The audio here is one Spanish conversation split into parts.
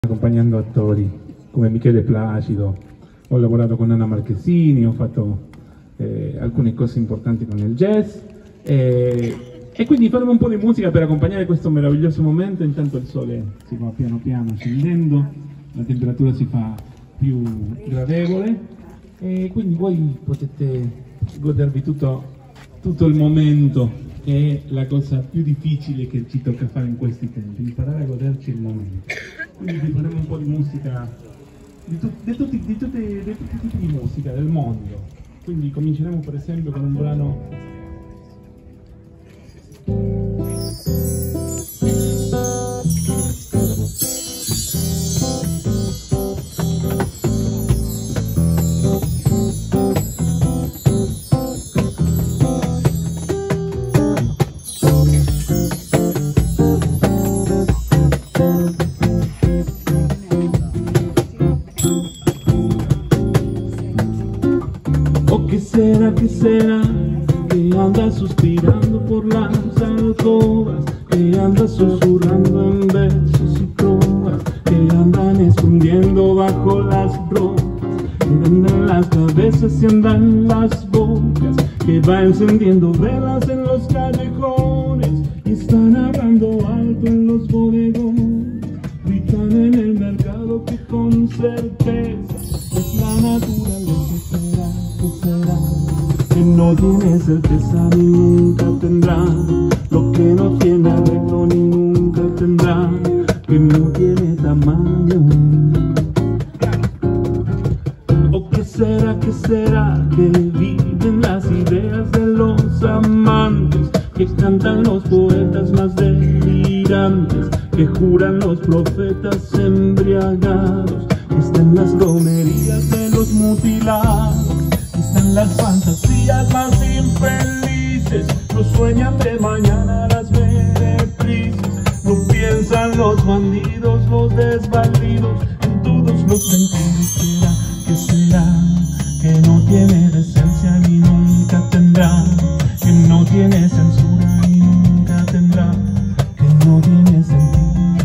accompagnando attori come Michele Placido, ho lavorato con Anna Marchesini, ho fatto alcune cose importanti con il jazz e quindi faremo un po' di musica per accompagnare questo meraviglioso momento. Intanto il sole si va piano piano scendendo, la temperatura si fa più gradevole e quindi voi potete godervi tutto il momento, che è la cosa più difficile che ci tocca fare in questi tempi, imparare a goderci il momento. Quindi vi faremo un po' di musica, di tutti i tipi di musica del mondo. Quindi cominceremo per esempio con un brano ¿Qué será que anda suspirando por las alcobas, que anda susurrando en versos y trovas, que andan escondiendo bajo las ropas, que andan las cabezas y andan las bocas, que va encendiendo velas en los callejones y están hablando alto en los bodegones, gritan en el mercado que con certeza es la naturaleza. ¿Qué será? Que no tiene certeza ni nunca tendrá, lo que no tiene arreglo ni nunca tendrá, que no tiene tamaño. ¿O qué será que viven las ideas de los amantes, que cantan los poetas más delirantes, que juran los profetas embriagados, que están las romerías de los mutilados? Están las fantasías más infelices, no sueñan de mañana las meretrices, no piensan los bandidos, los desvalidos, en todos los sentidos. ¿Qué será? Que no tiene decencia ni nunca tendrá, que no tiene censura y nunca tendrá, que no tiene sentido.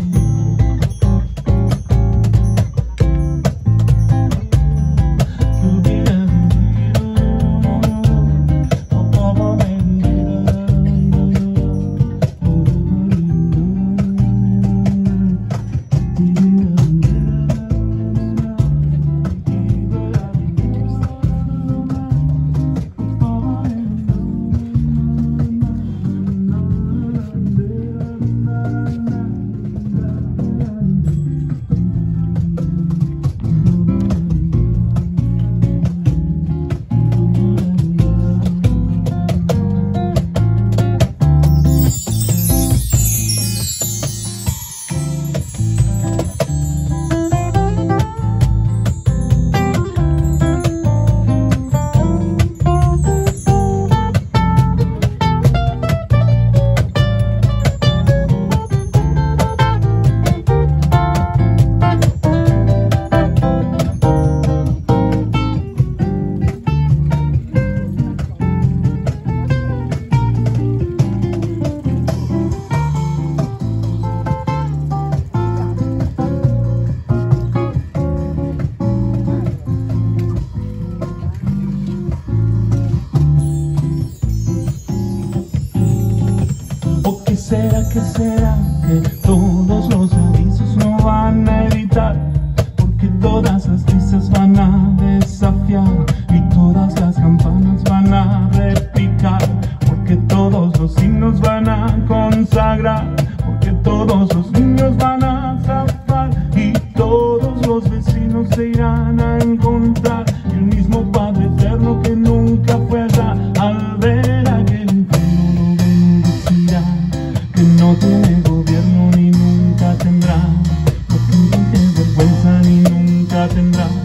¿Qué será que todos los avisos no van a evitar? Porque todas las risas van a desafiar y todas las campanas van a repicar, porque todos los signos van a consagrar, porque todos los niños van a zafar y todos los vecinos se irán a encontrar, y el mismo Padre Eterno que nunca fue allá al ver aquel infierno lo bendecirá. Que no tiene gobierno ni nunca tendrá, no tiene vergüenza ni nunca tendrá,